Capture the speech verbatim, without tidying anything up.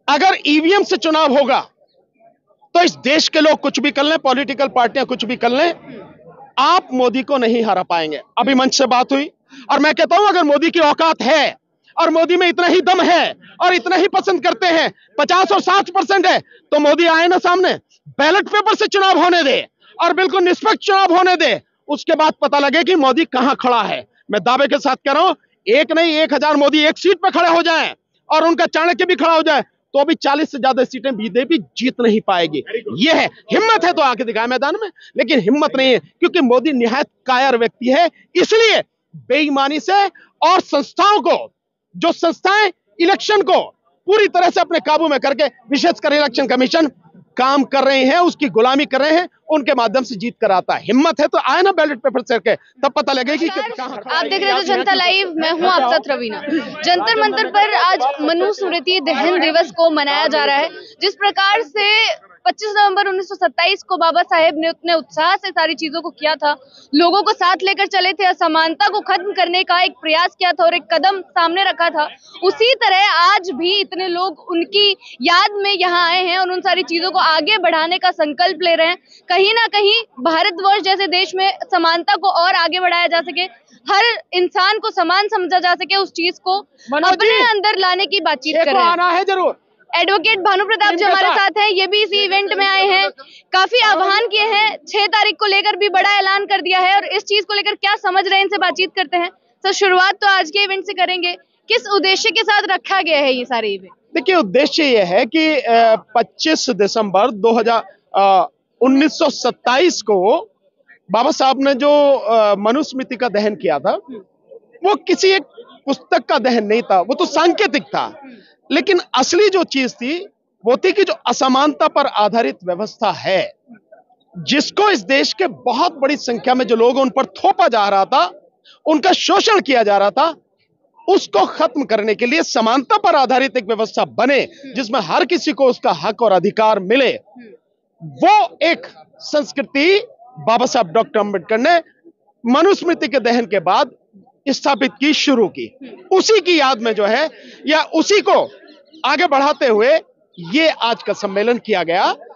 अगर ईवीएम से चुनाव होगा तो इस देश के लोग कुछ भी कर लें, पॉलिटिकल पार्टियां कुछ भी कर लें, आप मोदी को नहीं हरा पाएंगे। अभी मंच से बात हुई और मैं कहता हूं अगर मोदी की औकात है और मोदी में इतना ही दम है और इतना ही पसंद करते हैं, पचास और साठ परसेंट है, तो मोदी आए ना सामने, बैलेट पेपर से चुनाव होने दे और बिल्कुल निष्पक्ष चुनाव होने दे। उसके बाद पता लगे कि मोदी कहां खड़ा है। मैं दावे के साथ कह रहा हूं, एक नहीं एक हजार मोदी एक सीट पर खड़े हो जाएं और उनका चाणक्य भी खड़ा हो जाए तो भी चालीस से ज्यादा सीटें बीजेपी जीत नहीं पाएगी। यह है, हिम्मत है तो आके दिखाए मैदान में, लेकिन हिम्मत नहीं है क्योंकि मोदी निहायत कायर व्यक्ति है। इसलिए बेईमानी से और संस्थाओं को, जो संस्थाएं इलेक्शन को पूरी तरह से अपने काबू में करके, विशेषकर इलेक्शन कमीशन काम कर रहे हैं, उसकी गुलामी कर रहे हैं, उनके माध्यम से जीत कर आता है। हिम्मत है तो आए ना बैलेट पेपर से के, तब पता लगेगी कि कहां। आप देख रहे थे जनता लाइव, मैं हूं आपका रवीना। जंतर मंतर पर आज मनुस्मृति दहन दिवस को मनाया जा रहा है। जिस प्रकार से पच्चीस नवंबर उन्नीस सौ सत्ताईस को बाबा साहेब ने उतने उत्साह से सारी चीजों को किया था, लोगों को साथ लेकर चले थे, असमानता को खत्म करने का एक प्रयास किया था और एक कदम सामने रखा था, उसी तरह आज भी इतने लोग उनकी याद में यहाँ आए हैं और उन सारी चीजों को आगे बढ़ाने का संकल्प ले रहे हैं। कहीं ना कहीं भारतवर्ष जैसे देश में समानता को और आगे बढ़ाया जा सके, हर इंसान को समान समझा जा सके, उस चीज को अपने अंदर लाने की बातचीत कर रहे हैं। आना है जरूर। एडवोकेट भानु प्रताप जी हमारे साथ हैं, ये भी इसी इवेंट में आए हैं, काफी आह्वान किए हैं, छह तारीख को लेकर भी बड़ा ऐलान कर दिया है और इस चीज को लेकर क्या समझ रहे हैं, इनसे बातचीत करते हैं। तो शुरुआत तो आज के इवेंट से करेंगे, किस उद्देश्य के साथ रखा गया है ये सारे इवेंट? देखिए, उद्देश्य ये है कि पच्चीस दिसंबर दो हजार उन्नीस सौ सत्ताईस को बाबा साहब ने जो मनुस्मृति का दहन किया था, वो किसी एक पुस्तक का दहन नहीं था, वो तो सांकेतिक था। लेकिन असली जो चीज थी वो थी कि जो असमानता पर आधारित व्यवस्था है, जिसको इस देश के बहुत बड़ी संख्या में जो लोग उन पर थोपा जा रहा था, उनका शोषण किया जा रहा था, उसको खत्म करने के लिए समानता पर आधारित एक व्यवस्था बने जिसमें हर किसी को उसका हक और अधिकार मिले। वो एक संस्कृति बाबा साहब डॉक्टर अम्बेडकर ने मनुस्मृति के दहन के बाद स्थापित की, शुरू की। उसी की याद में जो है, या उसी को आगे बढ़ाते हुए ये आज का सम्मेलन किया गया।